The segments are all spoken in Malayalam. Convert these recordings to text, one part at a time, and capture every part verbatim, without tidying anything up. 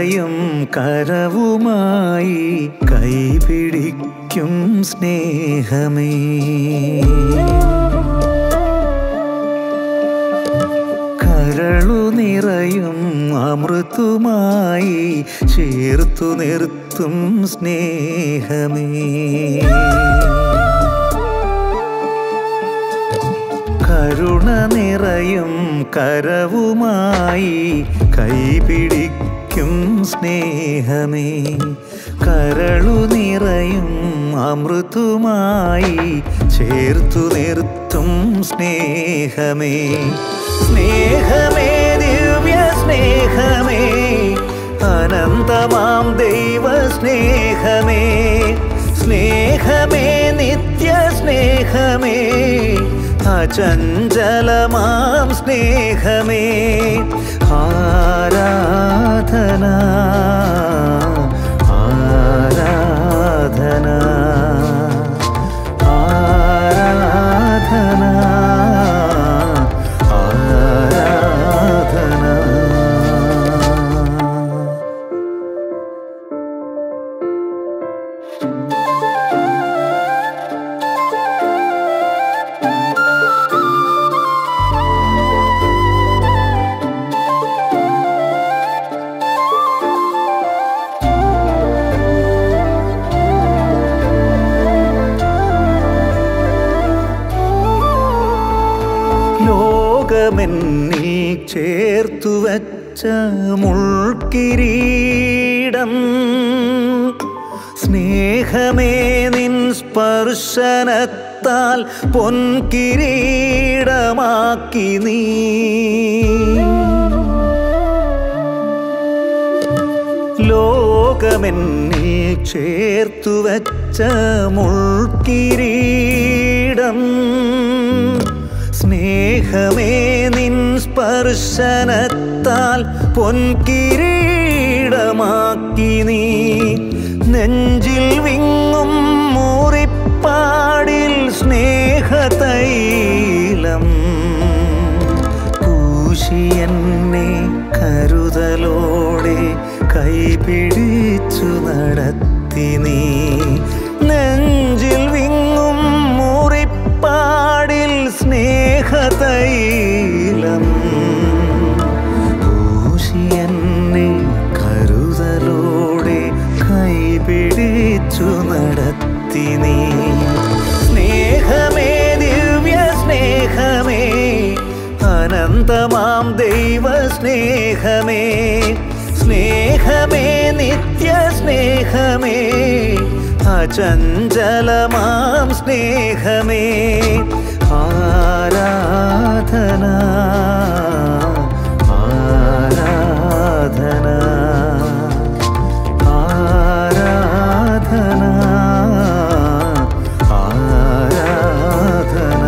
നിറയും കരവുമായി കൈപിടിക്കും സ്നേഹമേ. കരളു നിറയും അമൃതുമായി ചേർത്തു നിർത്തും സ്നേഹമേ. കരുണ നിറയും കരവുമായി കൈപിടിക്കും സ്നേഹമേ. കരളു നിറയും അമൃതുമായി ചേർത്തു നിർത്തും സ്നേഹമേ. സ്നേഹമേ ദിവ്യ സ്നേഹമേ അനന്തമാം ദൈവ സ്നേഹമേ. സ്നേഹമേ നിത്യ സ്നേഹമേ അചഞ്ചലമാം സ്നേഹമേ. ആരാധന ആരാധന ആരാധന ആരാധന. ലോകമെന്നിൽ ചേർത്തു വച്ച മുൾക്കിരീടം സ്നേഹമേ നിൻ സ്പർശനത്താൽ പൊൻകിരീടമാക്കി നീ. ലോകമെന്നിൽ ചേർത്തു വച്ച മുൾക്കിരീടം സ്നേഹമേ നിൻ സ്പർശനത്താൽ പൊൻകിരീടമാക്കി നീ. നെഞ്ചിൽ വിങ്ങും മുറിപ്പാടിൽ സ്നേഹതൈലം പൂശി എന്നെ കരുതലോടെ കൈപിടിച്ചു നടത്തി നീ. നെഞ്ചിൽ വിങ്ങും മുറിപ്പാടിൽ സ്നേഹതൈലം പൂശി എന്നെ കരുതലോടെ കൈപിടിച്ചു നടത്തി നീ. സ്നേഹമേ ദിവ്യ സ്നേഹമേ അനന്തമാം ദൈവ സ്നേഹമേ. സ്നേഹമേ നിത്യ സ്നേഹമേ അചഞ്ചലമാം സ്നേഹമേ. ആരാധന ആരാധന ആരാധന ആരാധന.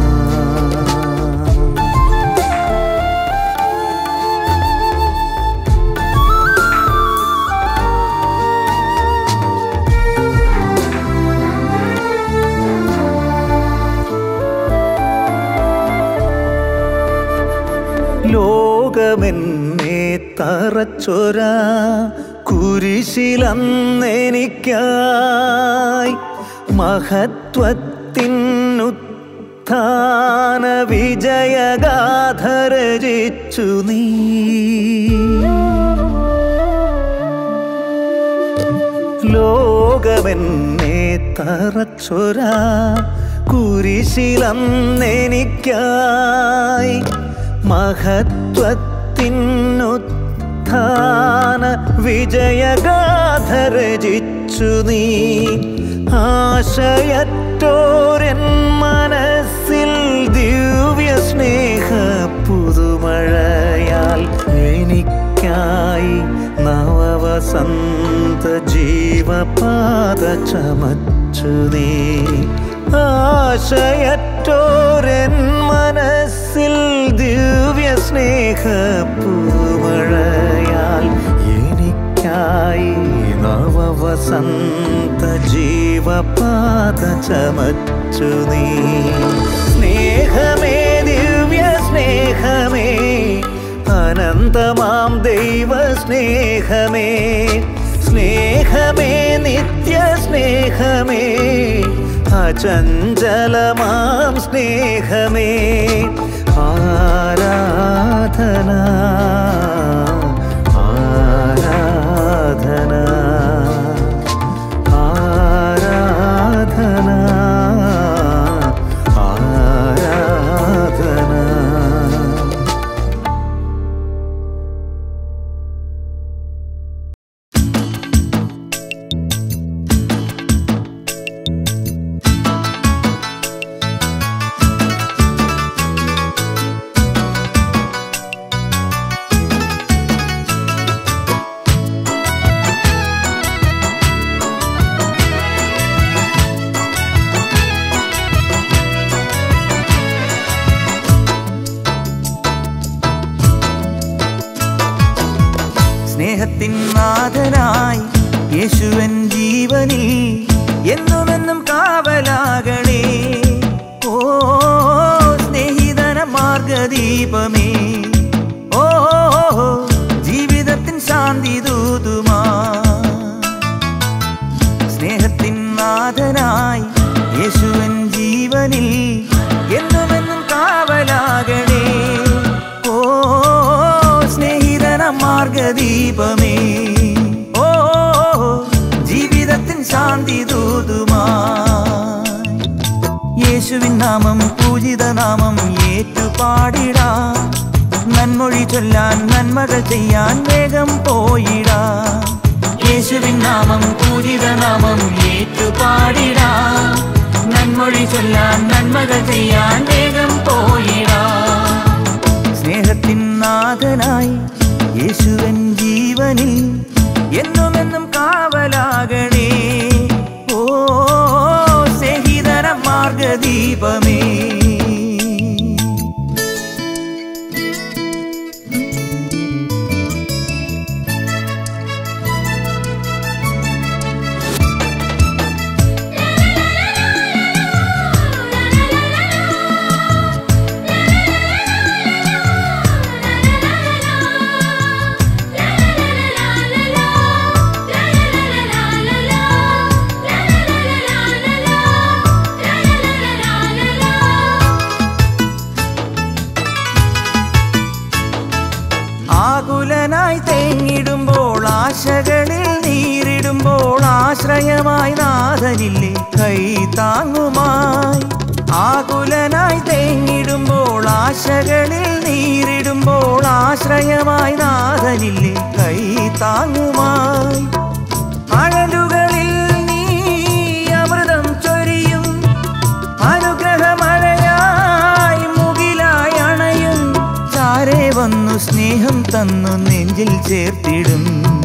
ലോകമെന്നെ തറച്ചൊര കുരിശിലന്നെനിക്കായി മഹത്വത്തിനുത്ഥാന വിജയഗാഥ രചിച്ചു നീ. ലോകമെന്നെ തറച്ചൊര കുരിശിലന്നെനിക്കായി മഹത്വത്തിനുത്ഥാന വിജയഗാഥ രചിച്ചു നീ. ആശയറ്റോരൻ മനസ്സിൽ ദിവ്യ സ്നേഹ പുതുമഴയാൽ എനിക്കായി നവവസന്ത ജീവപാത ചമച്ചു നീ. ആശയറ്റോരൻ മനസ്സിൽ ദിവ്യ സ്നേഹ പുതുമഴയാൽ എനിക്കായി നവവസന്ത ജീവപാത ചമച്ചു നീ. സ്നേഹമേ ദിവ്യ സ്നേഹമേ അനന്തമാം ദൈവ സ്നേഹമേ, സ്നേഹമേ നിത്യ സ്നേഹമേ, അചഞ്ചലമാം സ്നേഹമേ, ആരാധന ആരാധന ആരാധന ആരാധന. സ്നേഹത്തിൻ നാഥനായി യേശുവൻ ജീവനിൽ എന്നുമെന്നും കാവലാകണേ. ഓ സ്നേഹിതന മാർഗദീപമേ, ഓ ജീവിതത്തിൻ ശാന്തി ദൂതുമാ. സ്നേഹത്തിൻ നാഥനായി യേശുവൻ ജീവനിൽ എന്നുമെന്നും കാവലാകണേ. ഓ സ്നേഹിതന മാർഗദീപമേ, ഓ ജീവിതത്തിൻ ശാന്തി ദൂതുമാ. യേശുവിൻ നാമം പൂജിത നാമം ഏറ്റുപാടിടാം, നന്മൊഴി ചൊല്ലാൻ നന്മകൾ ചെയ്യാൻ വേഗം പോയിടാം. യേശുവിൻ നാമം പൂജിത നാമം ഏറ്റുപാടിടാം, നന്മൊഴി ചൊല്ലാൻ നന്മകൾ ചെയ്യാൻ വേഗം പോയിടാം. സ്നേഹത്തിൻ നാഥനായി യേശുവൻ ജീവനിൽ എന്നുമെന്നും കാവലാകണേ. ഓ സ്നേഹിതന മാർഗദീപമേ. ആകുലനായി തേങ്ങിടുമ്പോൾ ആശകളിൽ നീരിടുമ്പോൾ ആശ്രയമായി നാഥനില്ലേ കൈ താങ്ങുമായി. ആകുലനായി തേങ്ങിടുമ്പോൾ ആശകളിൽ നീരിടുമ്പോൾ ആശ്രയമായി നാഥനില്ലേ കൈ താങ്ങുമായി. അഴലുകളിൽ നീ അമൃതം ചൊരിയും, അനുഗ്രഹമഴയായി മുകിലായി അണയും, ചാരേ വന്നു സ്നേഹം തന്നു നെഞ്ചിൽ ചേർത്തിടും.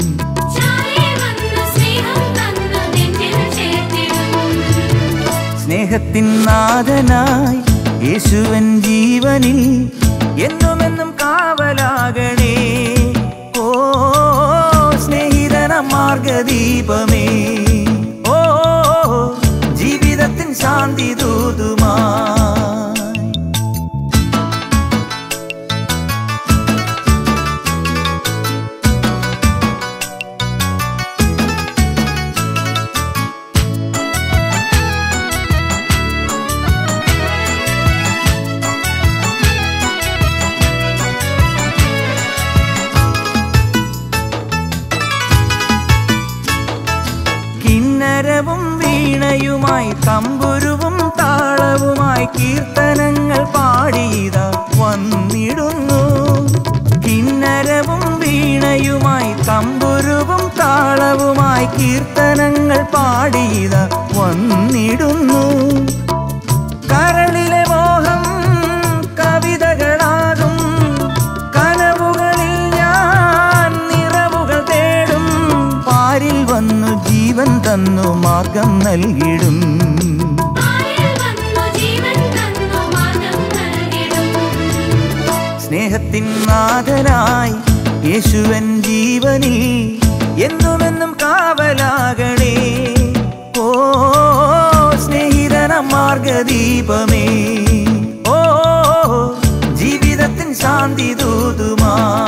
സ്നേഹത്തിൻ നാഥനായി യേശുവൻ ജീവനിൽ എന്നുമെന്നും കാവലാകണേ. ഓ സ്നേഹിതന മാർഗദീപമേ, ഓ ജീവിതത്തിൻ ശാന്തി ദൂതുമാ. കിന്നരവും വീണയുമായി തമ്പുരുവും താളവുമായി കീർത്തനങ്ങൾ പാടിയതാ വന്നിടുന്നു. കിന്നരവും വീണയുമായി തമ്പുരുവും താളവുമായി കീർത്തനങ്ങൾ പാടിയതാ വന്നിടുന്നു. കരളിലെ മോഹം കവിതകളാകും, കനവുകളിൽ ഞാൻ നിറവുകൾ തേടും. പാരിൽ വന്നു ജീവൻ തന്നു മാർഗം നൽകിടും. സ്നേഹത്തിൻ നാഥനായി യേശുവൻ ജീവനിൽ എന്നുമെന്നും കാവലാകണേ. ഓ സ്നേഹിതന മാർഗദീപമേ, ഓ ജീവിതത്തിൻ ശാന്തി ദൂതുമാ.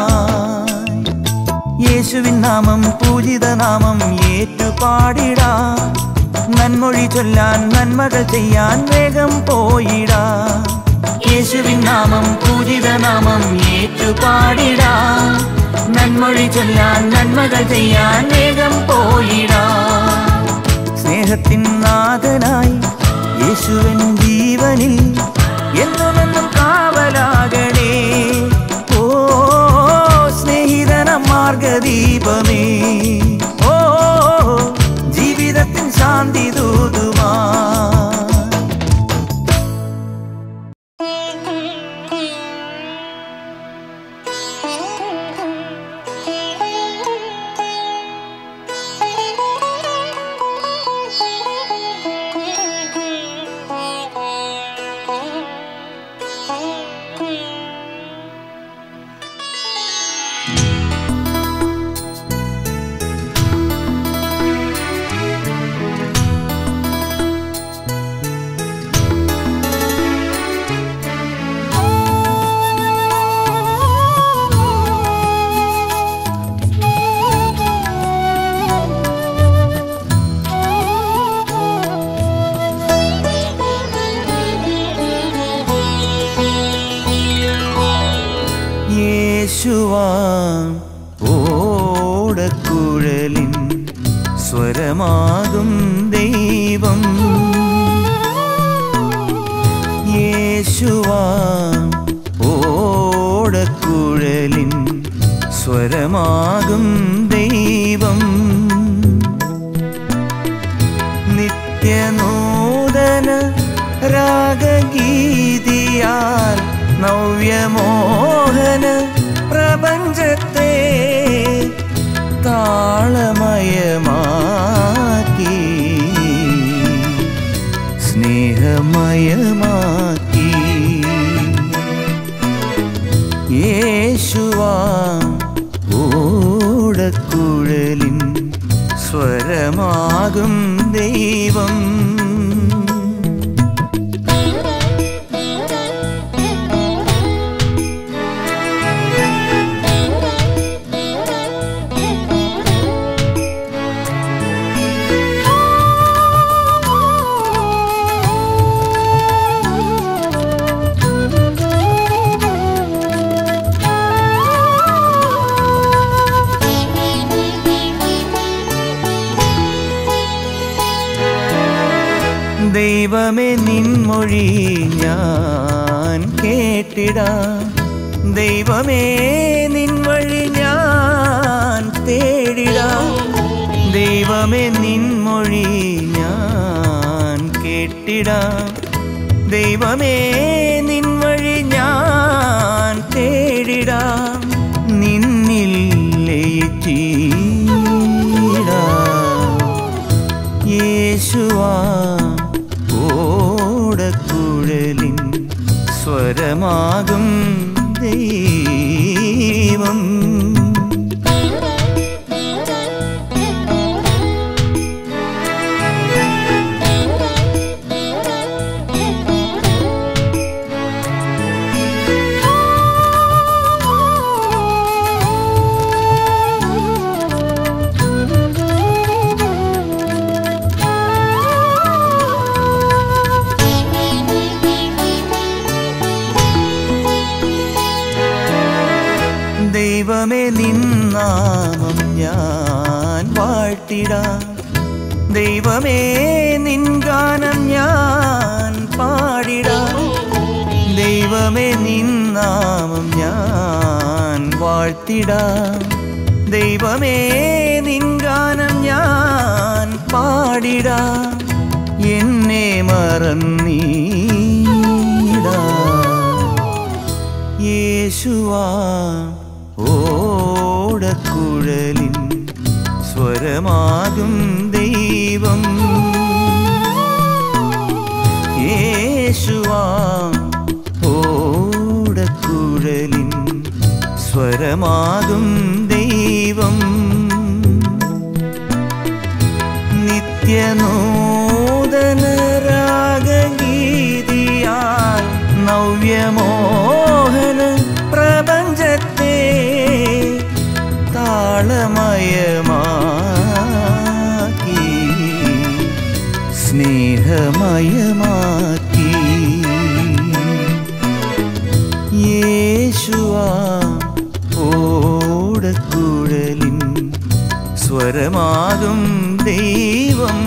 പൂജിതനാമം ഏറ്റുപാടിടാം. നന്മൊഴി ചൊല്ലാൻ നന്മകൾ ചെയ്യാൻ വേഗം പോയിടാം. യേശുവിൻ നാമം പൂജിതനാമം ഏറ്റുപാടിടാം. നന്മൊഴി ചൊല്ലാൻ നന്മകൾ ചെയ്യാൻ വേഗം പോയിടാം. സ്നേഹത്തിൻ നാഥനായി യേശുവൻ ജീവനിൽ എന്നുമെന്നും കാവലാകണേ. ഓ സ്നേഹിതന മാർഗദീപമേ, ഓ ജീവിതത്തിൻ ശാന്തി ദൂതുമാ. യേശുവാം ഓടക്കുഴലിൻ സ്വരമാകും ദൈവം. യേശുവാം ഓടക്കുഴലിൻ സ്വരമാകും ദൈവം. നിത്യനൂതന രാഗഗീതിയാൽ നവ്യമോഹന പ്രപഞ്ചത്തെ താളമയമാക്കി സ്നേഹമയമാക്കി. യേശുവാം ഓടക്കുഴലിൻ സ്വരമാകും ദൈവം. ദൈവമേ നിൻമൊഴി ഞാൻ കേട്ടിടാം. ദൈവമേ നിൻവഴി ഞാൻ തേടിടാം. ദൈവമേ നിൻമൊഴി ഞാൻ കേട്ടിടാം. ദൈവമേ നിൻവഴി ഞാൻ തേടിടാം. നിന്നിൽ ലയിച്ചിടാം. യേശുവാം ഓടക്കുഴലിൻ സ്വരമാകും ദൈവം. ദൈവമേ നിന്നാമം ഞാൻ വാഴ്ത്തിടാം. ദൈവമേ നിൻ ഗാനം ഞാൻ പാടിടാം. ദൈവമേ നിന്നാമം ഞാൻ വാഴ്ത്തിടാം. ദൈവമേ നിൻ ഗാനം ഞാൻ പാടിടാം. എന്നെ മറന്നീടാം. യേശുവാം ഓടക്കുഴലിൻ സ്വരമാകും ദൈവം. യേശുവാം ഓടക്കുഴലിൻ സ്വരമാകും ദൈവം. നിത്യനൂതന രാഗഗീതിയാൽ നവ്യമോഹന പ്രപഞ്ചത്തെ താളമയമാ മായമാക്കി. യേശുവാ ഓടക്കുഴലിൻ സ്വരമാകും ദൈവം.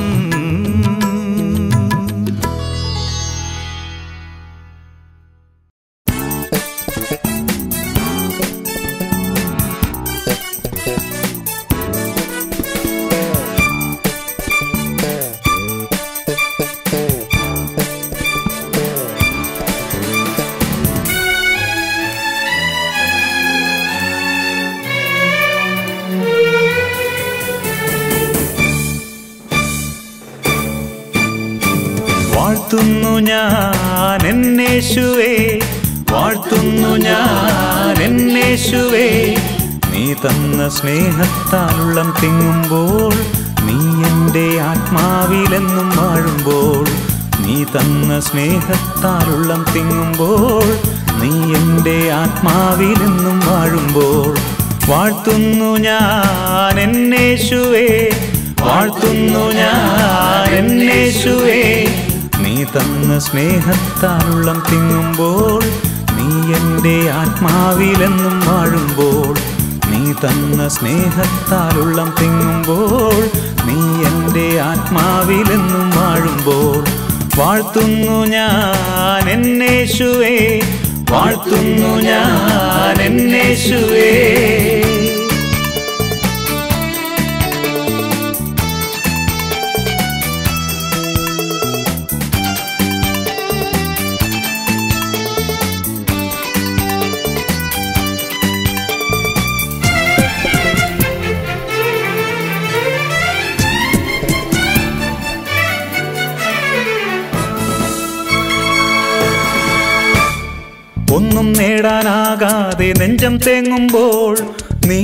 വാഴ്ത്തുന്നു ഞാൻ എന്നേശുവേ, വാഴ്ത്തുന്നു ഞാൻ എന്നേശുവേ, നീ തന്ന സ്നേഹത്താലുള്ളം തിങ്ങുമ്പോൾ, നീ എൻ്റെ ആത്മാവിലെന്നും വാഴുമ്പോൾ, നീ തന്ന സ്നേഹത്താലുള്ളം തിങ്ങുമ്പോൾ, നീ എൻ്റെ ആത്മാവിലെന്നും വാഴുമ്പോൾ. വാഴ്ത്തുന്നു ഞാൻ എന്നേശുവേ, വാഴ്ത്തുന്നു ഞാൻ എന്നേശുവേ, നീ തന്ന സ്നേഹത്താലുള്ളം തിങ്ങുമ്പോൾ, നീ എൻ്റെ ആത്മാവിലെന്നും വാഴുമ്പോൾ, നീ തന്ന സ്നേഹത്താലുള്ളം തിങ്ങുമ്പോൾ, നീ എൻ്റെ ആത്മാവിലെന്നും വാഴുമ്പോൾ. വാഴ്ത്തുന്നു ഞാൻ എന്നേശുവേ, വാഴ്ത്തുന്നു ഞാൻ എന്നേശുവേ. ഒന്നും നേടാനാകാതെ നെഞ്ചം തേങ്ങുമ്പോൾ, നീ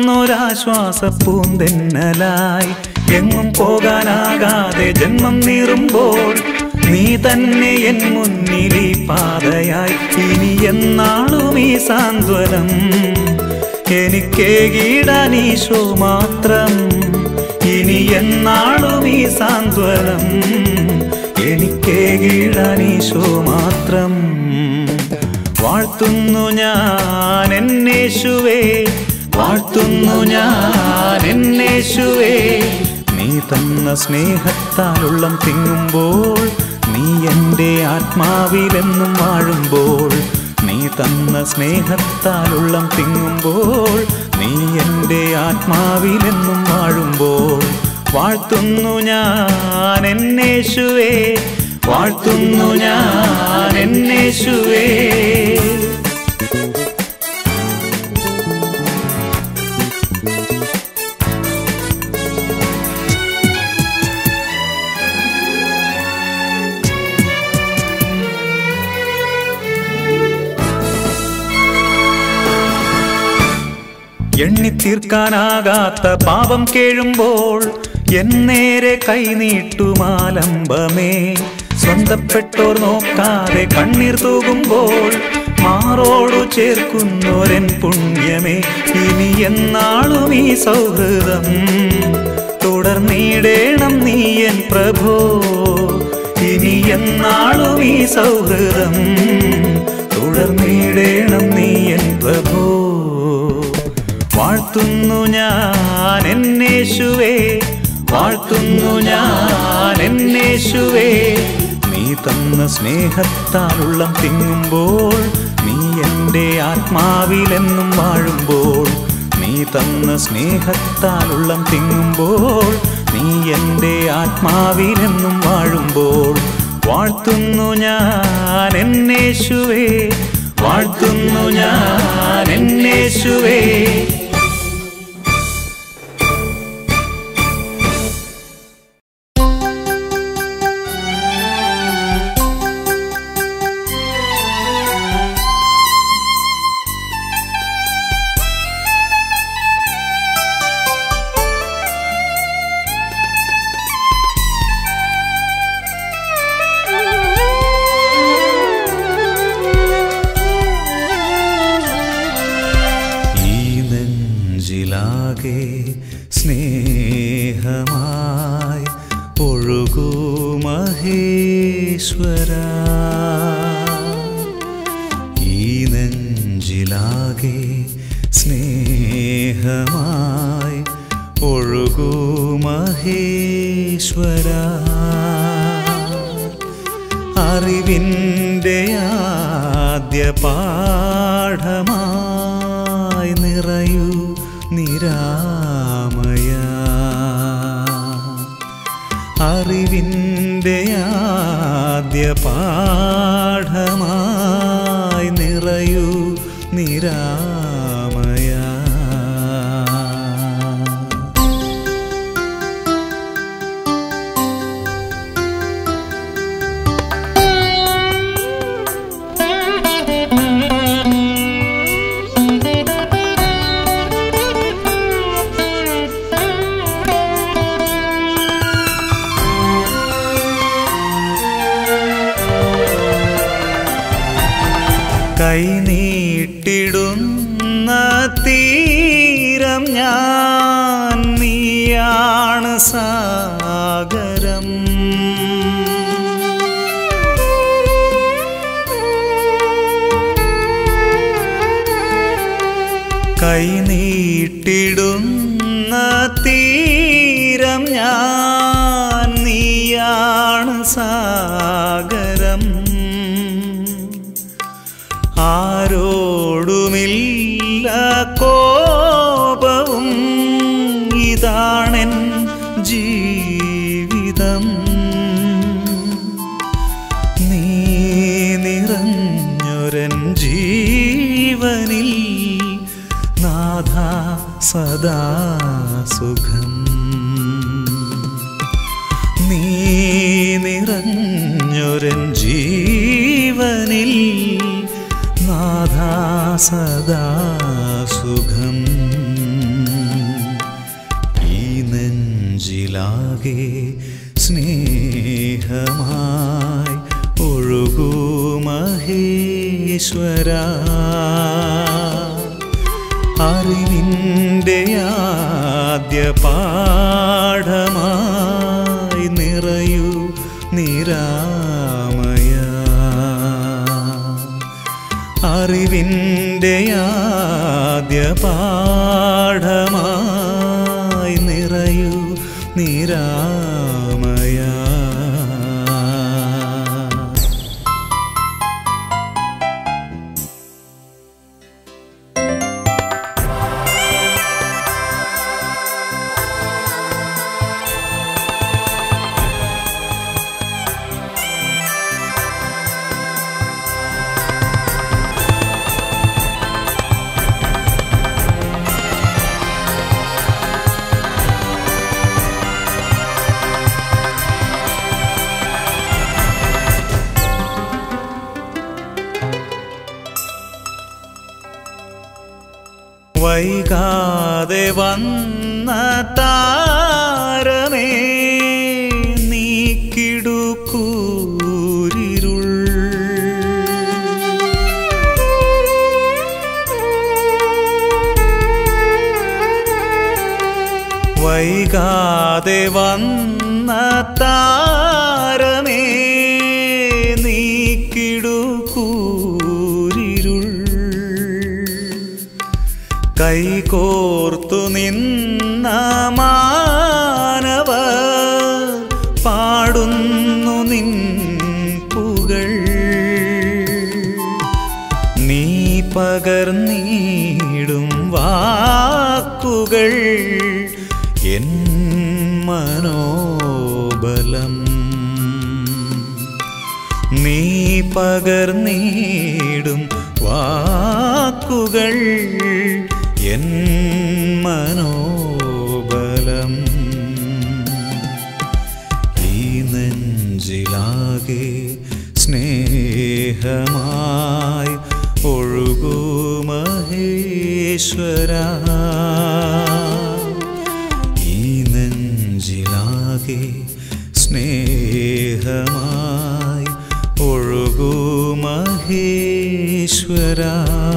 വന്നൊരാശ്വാസപ്പൂന്തെന്നലായി. എങ്ങും പോകാനാകാതെ ജന്മം നീറുമ്പോൾ, നീ തന്നെ എൻ മുന്നിൽ ഈ പാതയായി. ഇനി എന്നാളും ഈ സാന്ത്വനം എനിക്കേകിടാൻ ഈശോ മാത്രം, ഇനി എന്നാളും ഈ സാന്ത്വനം എനിക്കേകിടാൻ ഈശോ മാത്രം. വാഴ്ത്തുന്നു ഞാൻ എന്നേശുവേ, വാഴ്ത്തുന്നു ഞാൻ എന്നേശുവേ, നീ തന്ന സ്നേഹത്താലുള്ളം തിങ്ങുമ്പോൾ, നീ എൻ്റെ ആത്മാവിലെന്നും വാഴുമ്പോൾ, നീ തന്ന സ്നേഹത്താലുള്ളം തിങ്ങുമ്പോൾ, നീ എൻ്റെ ആത്മാവിലെന്നും വാഴുമ്പോൾ. വാഴ്ത്തുന്നു ഞാൻ എന്നേശുവേ, വാഴ്ത്തുന്നു ഞാൻ എന്നേശുവേ. എണ്ണിത്തീർക്കാനാകാത്ത പാപം കേഴുമ്പോൾ, എന്നേരെ കൈനീട്ടുമാലംബമേ. സ്വന്തപ്പെട്ടോർ നോക്കാതെ കണ്ണീർ തൂകുമ്പോൾ, മാറോടു ചേർക്കുന്നോരൻ പുണ്യമേ. ഇനി എന്നാളും ഈ സൗഹൃദം തുടർന്നിടേണം നീ എൻ പ്രഭോ, ഇനി എന്നാളും ഈ സൗഹൃദം തുടർന്നിടേണം നീ എൻ പ്രഭോ. വാഴ്ത്തുന്നു ഞാൻ എന്നേശുവേ, വാഴ്ത്തുന്നു ഞാൻ എന്നേശുവേ, നീ തന്ന സ്നേഹത്താലുള്ളം തിങ്ങുമ്പോൾ, നീ എൻ്റെ ആത്മാവിലെന്നും വാഴുമ്പോൾ, നീ തന്ന സ്നേഹത്താലുള്ളം തിങ്ങുമ്പോൾ, നീ എൻ്റെ ആത്മാവിലെന്നും വാഴുമ്പോൾ. വാഴ്ത്തുന്നു ഞാൻ എന്നേശുവേ, വാഴ്ത്തുന്നു ഞാൻ എന്നേശുവേ. സ്നേഹമായി ഒഴുകൂ മഹേശ്വരാ, മഹേശ്വരാ ഈ നെഞ്ചിലാകെ സ്നേഹമായി ഒഴുകൂ മഹേശ്വരാ അറിവിൻ്റെ ആദ്യ പാഠമായി നിറയൂ നിരാമയ അറിവിൻ്റെ ആദ്യ പാഠമായി നിറയൂ നിരാമയ കൈനീട്ടിടുന്ന തീരം ഞാൻ നീയാണ് സാഗരം കൈനീട്ടിടുന്ന തീരം ഞാൻ നീയാണ് സാഗരം ആരോടുമില്ല കോപവും ഇതാണെൻ ജീവിതം നീ നിറഞ്ഞൊരൻ ജീവനിൽ നാഥ സദാ സുഖം നീ നിറഞ്ഞൊരൻ ജീവനിൽ നാഥ സദാ സുഖം ഈ നെഞ്ചിലാകെ സ്നേഹമായി ഒഴുകൂ മഹേശ്വരാ അറിവിൻ്റെ ആദ്യ പാഠമായി നിറയൂ നിരാമയ അറിവിൻ്റെ ആദ്യ പാഠമായി നിറയൂ നിരാമയ വൈകാതെ വന്ന താരമേ നീക്കിടുക്കൂരിരുൾ വൈകാതെ വന്ന താരമേ നീക്കിടുക്കൂരിരുൾ കൈകോർത്തു നിന്ന മാനവ പാടുന്നു നിൻ പുകൾ നീ പകർന്നിടും വാക്കുകൾ എൻ മനോബലം നീ പകർന്നിടും വാക്കുകൾ എൻ മനോബലം ഈ നെഞ്ചിലാകെ സ്നേഹമായി ഒഴുകൂ മഹേശ്വരാ ഈ നെഞ്ചിലാകെ സ്നേഹമായി ഒഴുകൂ മഹേശ്വരാ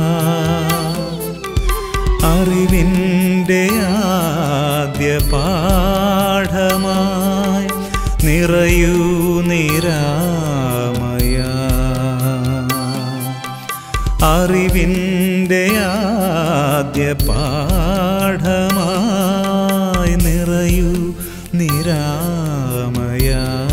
അറിവിൻ്റെ ആദ്യ പാഠമായി നിറയൂ നിരാമയ അറിവിൻ്റെ ആദ്യ പാഠമായി നിറയൂ നിരാമയ.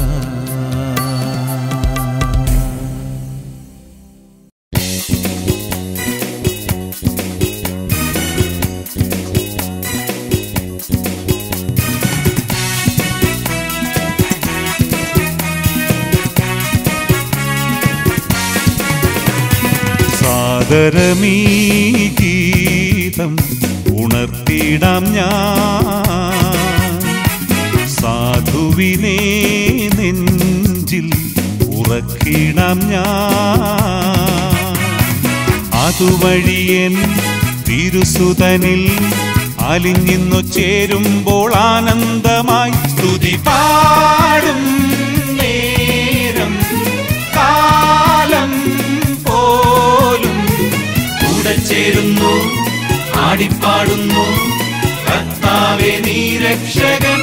സാദരമീ ഗീതം ഉണർത്തിടാം ഞാൻ, സാധുവിനെ നെഞ്ചിൽ ഉറക്കിടാം ഞാൻ. അതുവഴിയൻ തിരുസുതനിൽ അലിഞ്ഞിന്നു ചേരുമ്പോൾ ആനന്ദമായി സ്തുതി പാടും നേരം കാലം പോലും കൂടെ ചേരുന്നു ആടിപ്പാടുന്നു കർത്താവേ നീ രക്ഷകൻ.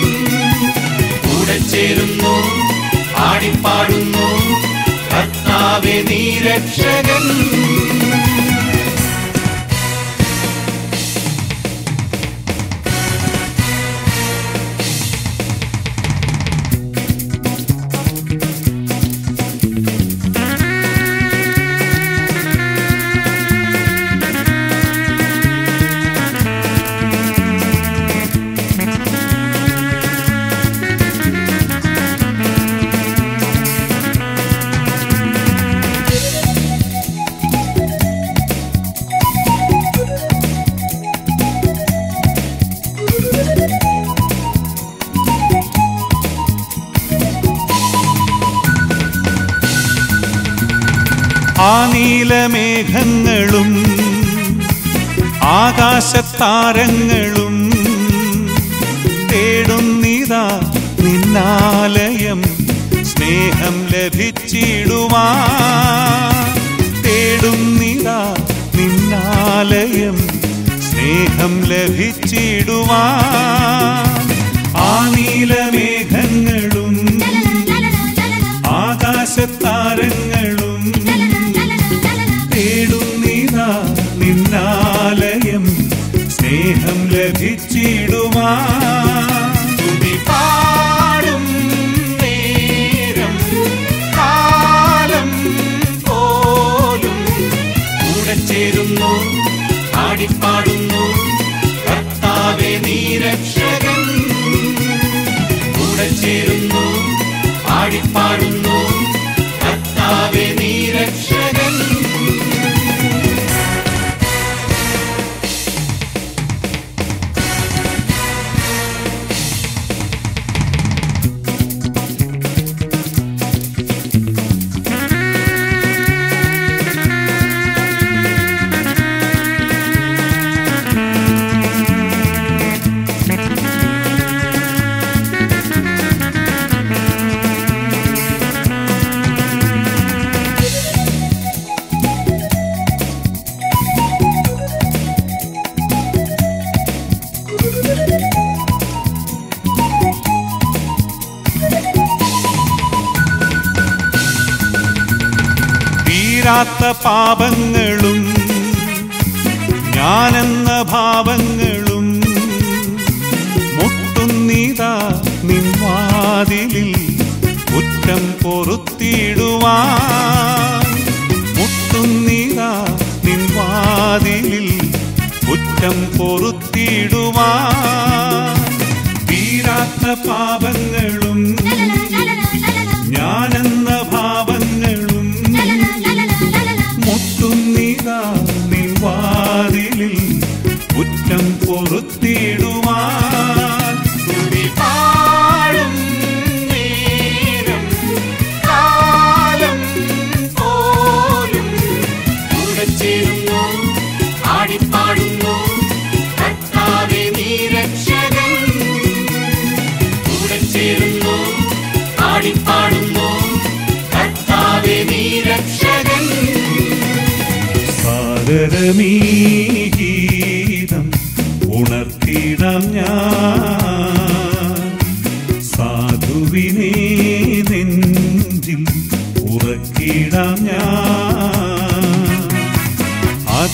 കൂടെ ചേരുന്നു ആടിപ്പാടുന്നു കർത്താവേ നീ രക്ഷകൻ. ആ നീലമേഘങ്ങളും ആകാശത്താരങ്ങളും തേടുന്നിതാ നിന്നാലയം സ്നേഹം ലഭിച്ചിടുവാൻ. തേടുന്നിതാ നിന്നാലയം സ്നേഹം ലഭിച്ചിടുവാൻ. ആ നീലമേഘങ്ങളും ആകാശത്താരങ്ങളും തേടുന്നിതാ നിന്നാലയം സ്നേഹം ലഭിച്ചിടുവാൻ. സ്തുതി പാടും നേരം കാലം പോലും കൂടെ ചേരുന്നു ആടിപ്പാടുന്നു കർത്താവേ നീ രക്ഷകൻ. കൂടെ ചേരുന്നു ആടിപ്പാടുന്നു കർത്താവേ നീ രക്ഷകൻ. തീരാത്ത പാപങ്ങളും ഞാനെന്ന ഭാവങ്ങളും മുട്ടുന്നിതാ നിൻവാതിലിൽ കുറ്റം പൊറുത്തിടുവാൻ. മുട്ടുന്നിതാ നിൻവാതിലിൽ കുറ്റം പൊറുത്തിടുവാൻ. തീരാത്ത പാപങ്ങളും ഞാനെന്ന ഭാവങ്ങളും മുട്ടുന്നിതാ നിൻവാതിലിൽ കുറ്റം പൊറുത്തിടുവാൻ. സ്തുതി പാടും നേരം കാലം പോലും കൂടെ ചേരുന്നു ആടിപ്പാടുന്നു കർത്താവേ നീ രക്ഷകൻ. കൂടെ ചേരുന്നു ആടിപ്പാടുന്നു കർത്താവേ നീ രക്ഷകൻ. സാദരമീ ഗീതം ഉണർത്തിടാം ഞാൻ, സാധുവിനെ നെഞ്ചിൽ ഉറക്കിടാം ഞാൻ.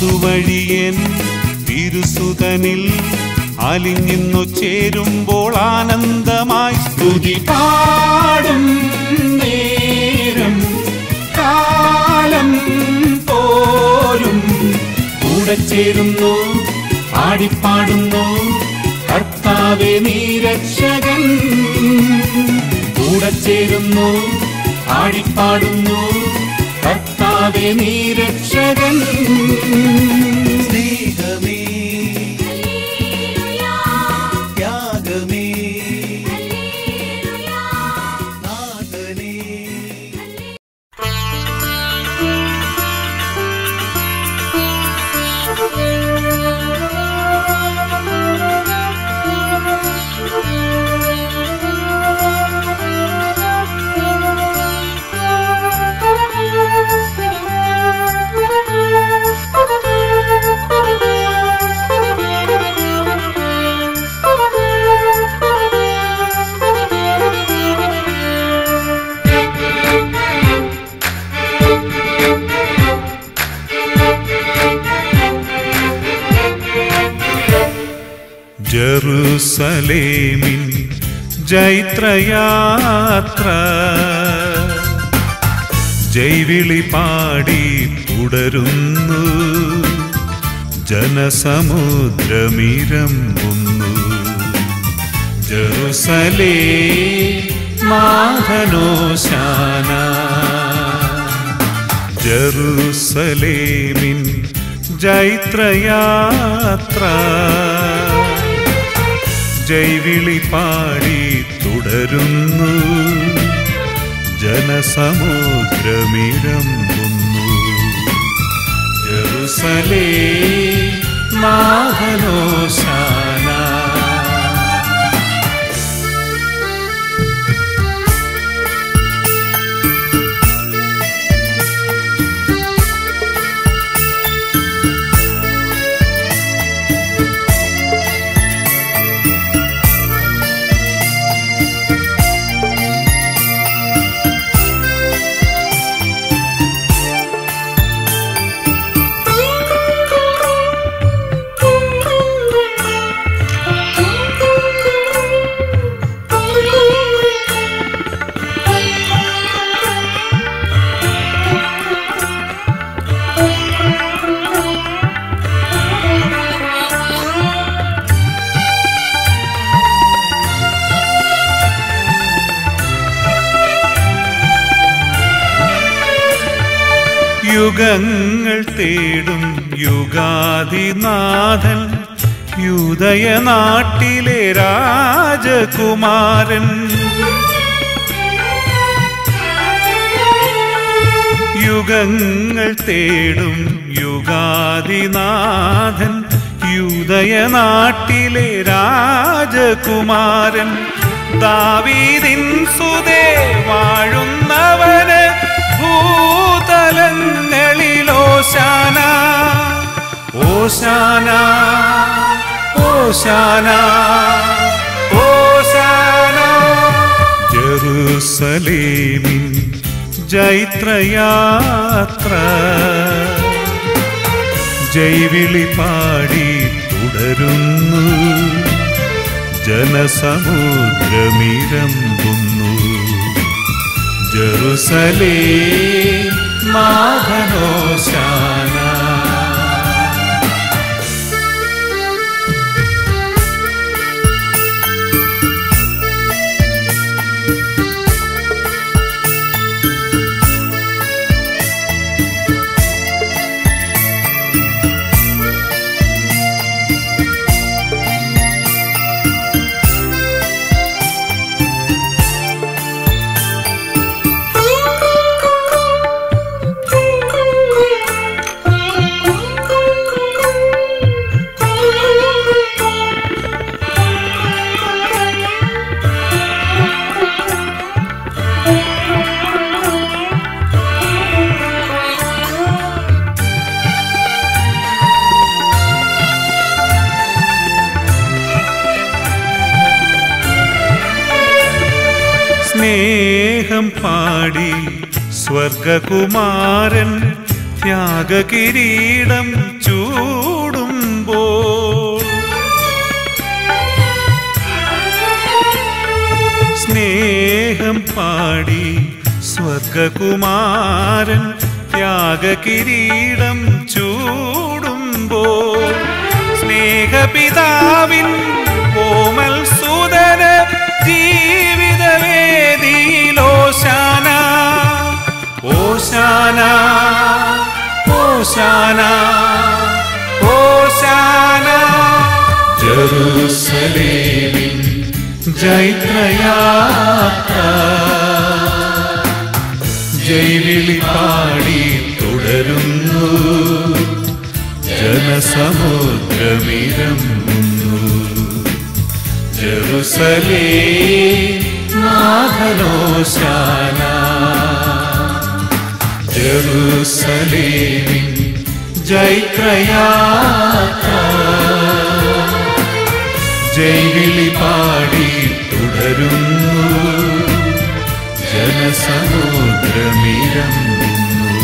അതുവഴിയൻ തിരുസുതനിൽ അലിഞ്ഞിന്നു ചേരുമ്പോൾ ആനന്ദമായി സ്തുതി പാടും നേരം കാലം പോലും കൂടെ ചേരുന്നു പാടിപ്പാടുന്നു കർത്താവേ നീ രക്ഷകൻ കൂടെ ചേരുന്നു പാടിപ്പാടുന്നു കർത്താവേ നീ രക്ഷകൻ സ്നേഹമേ ത്യാഗമേ നാഥനേ ജെറുസലേമിൻ ജൈത്രയാത്ര ജൈവിളി പാടി തുടരുന്നു ജനസമുദ്രമിരമ്പുന്നു ജെറുസലേ നാഥനോശാന ജെറുസലേമിൻ ജൈത്രയാത്ര ജൈവിളി പാടി തുടരുന്നു ജനസമുദ്രമിരമ്പുന്നു ജെറുസലേ നാഥനോശാന യുഗങ്ങൾ തേടും യുഗാദിനാഥൻ യൂദയനാട്ടിലെ രാജകുമാരൻ യുഗങ്ങൾ തേടും യുഗാദിനാഥൻ യൂദയനാട്ടിലെ രാജകുമാരൻ ദാവീദിൻ സുതേ വാഴുന്നവന് ഭൂതലങ്ങളിൽ ഓശാന ഓശാന ഓശാന ഓശാന ജെറുസലേമിൻ ജൈത്രയാത്ര ജൈവിളി പാടി തുടരുന്നു ജനസമുദ്രമിരമ്പുന്നു ജെറുസലേ നാഥനോശാന സ്നേഹം പാടി സ്വർഗകുമാരൻ ത്യാഗകിരീടം ചൂടുമ്പോൾ സ്നേഹം പാടി സ്വർഗകുമാരൻ ത്യാഗകിരീടം ചൂടുമ്പോൾ സ്നേഹപിതാവിൻ കോമൽ സുതന ജീവിതവേദിയിൽ ഓശാന ഓശാന ഓശാന ഓശാന. ജെറുസലേമിൻ ജൈത്രയാത്ര ജൈവിളി പാടി തുടരുന്നു, ജനസമുദ്രമിരമ്പുന്നു. ജെറുസലേം നാഥനോശാന, ജെറുസലേമിൻ ജൈത്രയാത്ര ജൈവിളി പാടി തുടരുന്നു, ജനസമുദ്രമിരമ്പുന്നു.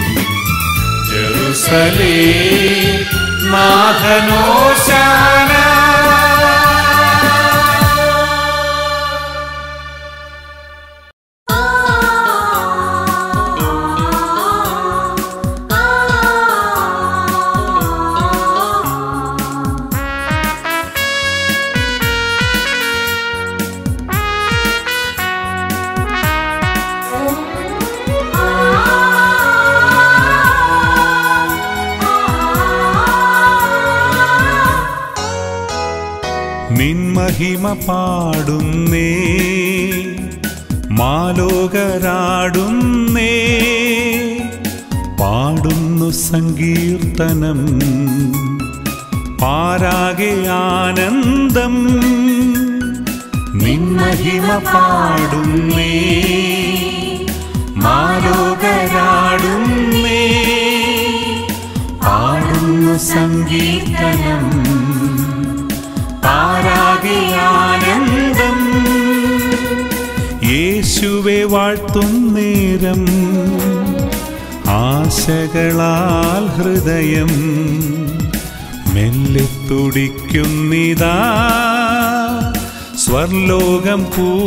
ജെറുസലേം നാഥനോശാന. നിൻമഹിമ പാടുന്നേ, മാലോകരാടുന്നേ, പാടുന്നു സങ്കീർത്തനം, പാരാകെ ആനന്ദം. നിൻമഹിമ പാടുന്നേ, മാലോകരാടുന്നേ, പാടുന്നു സങ്കീർത്തനം, പാരാകെ ആനന്ദം. യേശുവെ വാഴ്ത്തുന്നേരം ആശകളാൽ ഹൃദയം മെല്ലെ തുടിക്കുന്നിതാ, സ്വർലോകം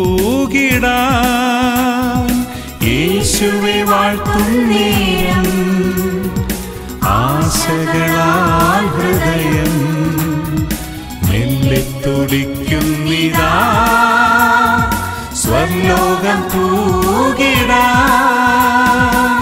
പൂകിടാൻ. യേശുവെ വാഴ്ത്തുന്നേരം ആശകളാൽ ഹൃദയം മെല്ലെ തുടിക്കുന്നിതാ, സ്വർലോകം പൂകിടാൻ.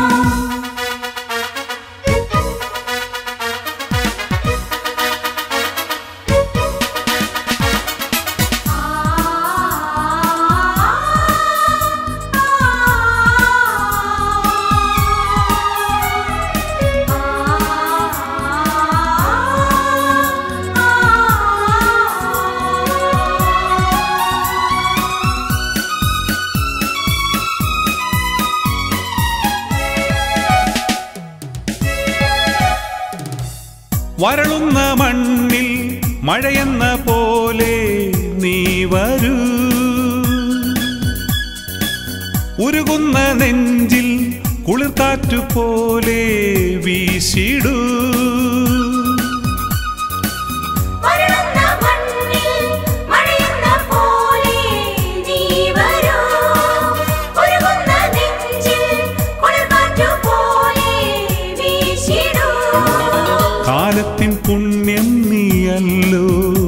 വരളുന്ന മണ്ണിൽ മഴയെന്ന പോലെ നീ വരൂ, ഉരുകുന്ന നെഞ്ചിൽ കുളിർക്കാറ്റു പോലെ വീശിടൂ. കാലത്തിൻ പുണ്യം നീയല്ലോ,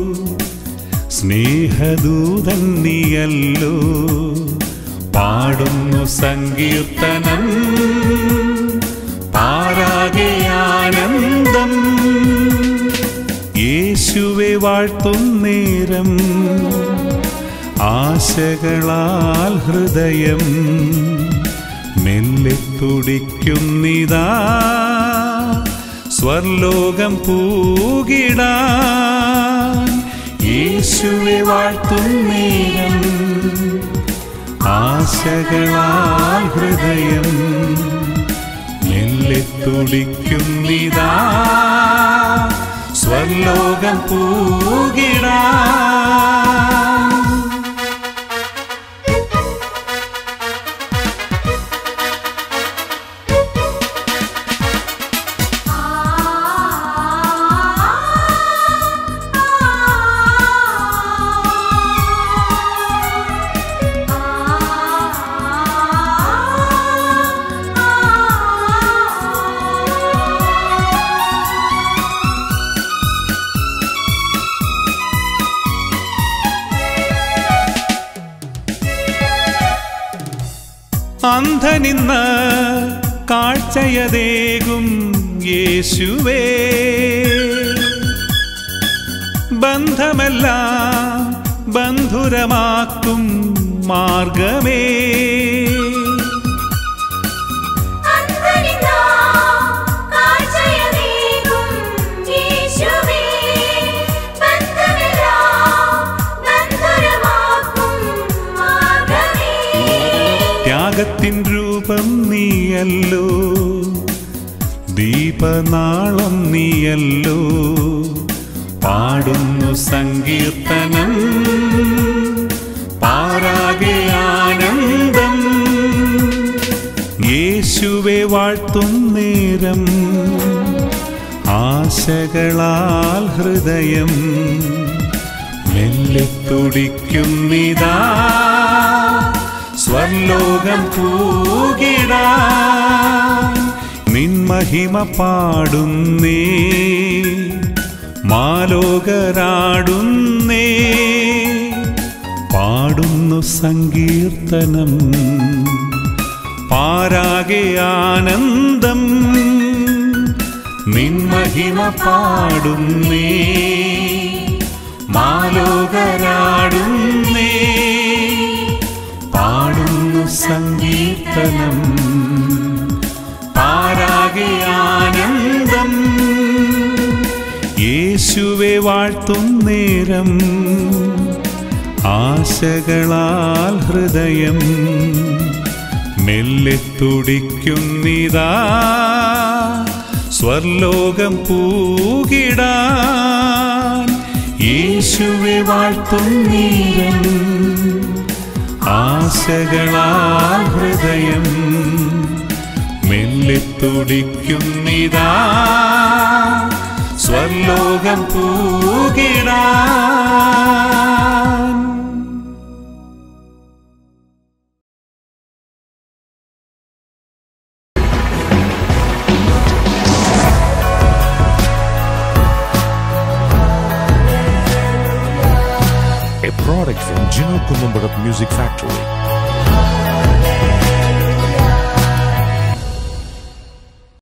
സ്നേഹദൂതൻ നീയല്ലോ, പാടുന്നു സങ്കീർത്തനം, പാരാകെ ആനന്ദം. യേശുവെ വാഴ്ത്തുന്നേരം ആശകളാൽ ഹൃദയം മെല്ലെ തുടിക്കുന്നിതാ, സ്വർലോകം പൂകിടാൻ. യേശുവെ വാഴ്ത്തുന്നേരം ആശകളാൽ ഹൃദയം മെല്ലെ തുടിക്കുന്നിതാ, സ്വർലോകം പൂകിടാൻ. അന്ധനിന്ന് കാഴ്ചയതേകും യേശുവേ, ബന്ധമെല്ലാം ബന്ധുരമാക്കും മാർഗമേ. ത്യാഗത്തിൻ രൂപം നീയല്ലോ, ദീപനാളം നീയല്ലോ, പാടുന്നു സങ്കീർത്തനം പാരാകെ ആനന്ദം. യേശുവെ വാഴ്ത്തും നേരം ആശകളാൽ ഹൃദയം മെല്ലെ തുടിക്കുന്നിതാ, സ്വർലോകം പൂകിടാൻ നിൻ മഹിമ പാടുന്നേ, മാലോകരാടുന്നേ, പാടുന്നു സങ്കീർത്തനം പാരാകെ ആനന്ദം. നിൻ മഹിമ പാടുന്നേ, മാലോകരാടുന്നേ, പാടുന്നു സങ്കീർത്തനം പാരാകെ ആനന്ദം. യേശുവെ വാഴ്ത്തും നേരം ആശകളാൽ ഹൃദയം മെല്ലെ തുടിക്കുന്നിതാ, സ്വർലോകം പൂകിടാൻ. യേശുവെ വാഴ്ത്തും നേരം ആശകളാൽ ഹൃദയം മെല്ലെ തുടിക്കുന്നിതാ, സ്വർലോകം പൂകിടാൻ. A product from Gino Columbarat Music Factory.